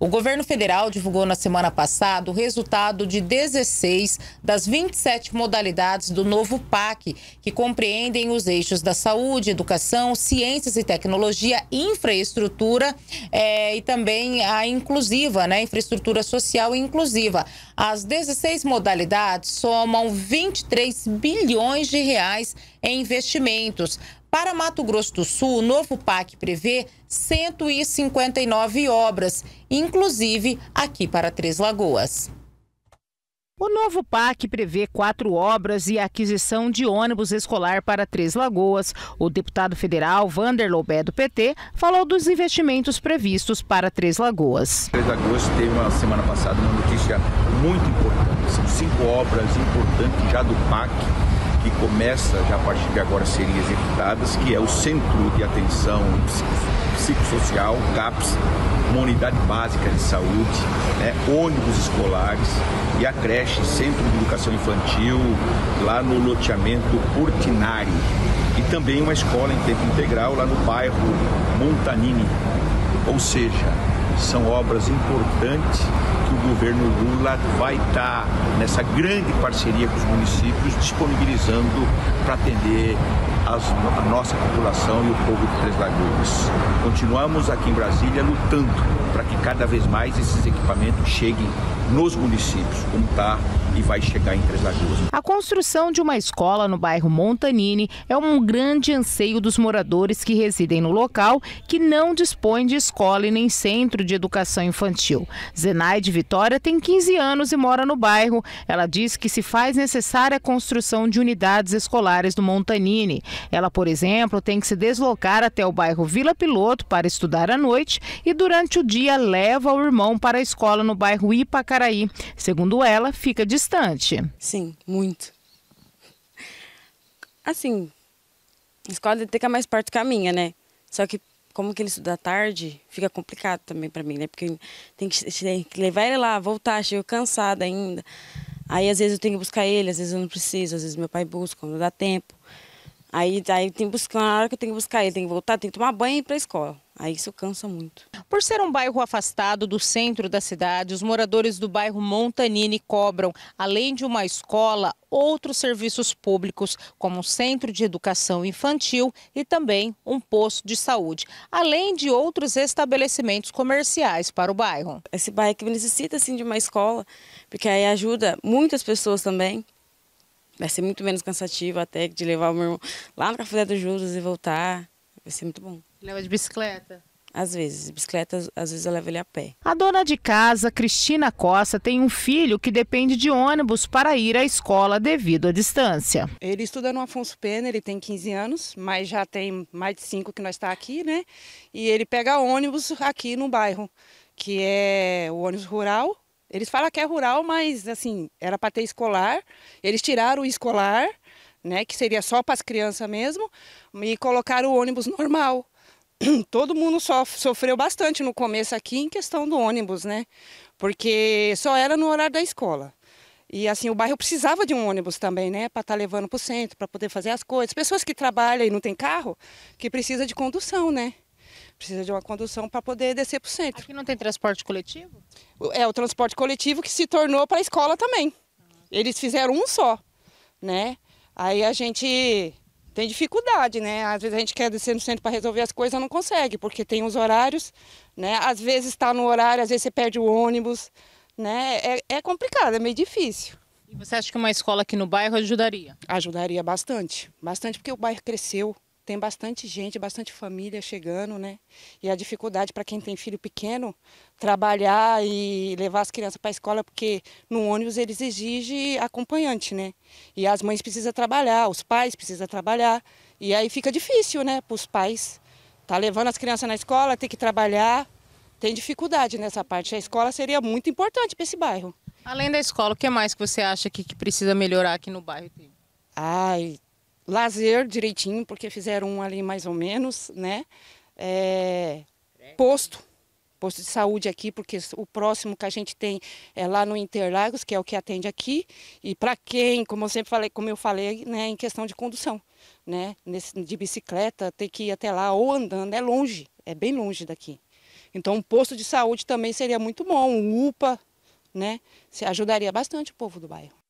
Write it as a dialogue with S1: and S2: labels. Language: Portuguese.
S1: O governo federal divulgou na semana passada o resultado de 16 das 27 modalidades do novo PAC, que compreendem os eixos da saúde, educação, ciências e tecnologia, infraestrutura e também a inclusiva, né? Infraestrutura social e inclusiva. As 16 modalidades somam 23 bilhões de reais em investimentos. Para Mato Grosso do Sul, o novo PAC prevê 159 obras, inclusive aqui para Três Lagoas.
S2: O novo PAC prevê 4 obras e a aquisição de ônibus escolar para Três Lagoas. O deputado federal Vander Lobé, do PT, falou dos investimentos previstos para Três Lagoas.
S3: Três Lagoas teve uma semana passada uma notícia muito importante. São 5 obras importantes já do PAC, que começa já a partir de agora a serem executadas, que é o Centro de Atenção Psicossocial, CAPS, uma unidade básica de saúde, né, ônibus escolares e a creche Centro de Educação Infantil, lá no loteamento Portinari. E também uma escola em tempo integral lá no bairro Montanini. Ou seja, são obras importantes que o governo Lula vai estar nessa grande parceria com os municípios disponibilizando para atender a nossa população e o povo de Três Lagoas. Continuamos aqui em Brasília lutando para que cada vez mais esses equipamentos cheguem nos municípios, como está e vai chegar em Três Lagoas.
S2: A construção de uma escola no bairro Montanini é um grande anseio dos moradores que residem no local, que não dispõe de escola e nem centro de educação infantil. Zenaide Vitória tem 15 anos e mora no bairro. Ela diz que se faz necessária a construção de unidades escolares do Montanini. Ela, por exemplo, tem que se deslocar até o bairro Vila Piloto para estudar à noite e durante o dia leva o irmão para a escola no bairro Ipacaraí. Segundo ela, fica distante.
S4: Sim, muito. Assim, a escola tem que ficar mais perto que a minha, né? Só que como que ele estuda à tarde, fica complicado também para mim, né? Porque tem que levar ele lá, voltar, chego cansada ainda. Aí às vezes eu tenho que buscar ele, às vezes eu não preciso, às vezes meu pai busca, não dá tempo. Aí tem que buscar, na hora que eu tenho que buscar ele, tem que voltar, tem que tomar banho e ir para a escola. Aí isso cansa muito.
S1: Por ser um bairro afastado do centro da cidade, os moradores do bairro Montanini cobram, além de uma escola, outros serviços públicos, como um centro de educação infantil e também um posto de saúde, além de outros estabelecimentos comerciais para o bairro.
S4: Esse bairro que necessita assim, de uma escola, porque aí ajuda muitas pessoas também. Vai ser muito menos cansativo até de levar o meu irmão lá no Café dos Juros e voltar. Vai ser muito bom.
S1: Leva de bicicleta?
S4: Às vezes. Bicicleta, às vezes eu levo ele a pé.
S2: A dona de casa, Cristina Costa, tem um filho que depende de ônibus para ir à escola devido à distância.
S5: Ele estuda no Afonso Pena, ele tem 15 anos, mas já tem mais de 5 que nós está aqui, né? E ele pega ônibus aqui no bairro, que é o ônibus rural. Eles falam que é rural, mas assim, era para ter escolar. Eles tiraram o escolar, né, que seria só para as crianças mesmo, e colocaram o ônibus normal. Todo mundo sofreu bastante no começo aqui em questão do ônibus, né? Porque só era no horário da escola. E assim, o bairro precisava de um ônibus também, né? Para estar levando para o centro, para poder fazer as coisas. Pessoas que trabalham e não tem carro, que precisa de condução, né? Precisa de uma condução para poder descer para o centro.
S1: Aqui não tem transporte coletivo?
S5: É o transporte coletivo que se tornou para a escola também. Eles fizeram um só, né? Aí a gente tem dificuldade, né? Às vezes a gente quer descer no centro para resolver as coisas, não consegue, porque tem os horários, né? Às vezes está no horário, às vezes você perde o ônibus, né? É complicado, é meio difícil.
S1: E você acha que uma escola aqui no bairro ajudaria?
S5: Ajudaria bastante, bastante, porque o bairro cresceu. Tem bastante gente, bastante família chegando, né? E a dificuldade para quem tem filho pequeno, trabalhar e levar as crianças para a escola, porque no ônibus eles exigem acompanhante, né? E as mães precisam trabalhar, os pais precisam trabalhar. E aí fica difícil, né, para os pais. Tá levando as crianças na escola, tem que trabalhar, tem dificuldade nessa parte. A escola seria muito importante para esse bairro.
S1: Além da escola, o que mais que você acha que precisa melhorar aqui no bairro?
S5: Ai, lazer direitinho, porque fizeram um ali mais ou menos, né? Posto de saúde aqui, porque o próximo que a gente tem é lá no Interlagos, que é o que atende aqui. E para quem, como eu falei, né, em questão de condução, né? De bicicleta, ter que ir até lá ou andando, é longe, é bem longe daqui. Então um posto de saúde também seria muito bom, um UPA, né? Se ajudaria bastante o povo do bairro.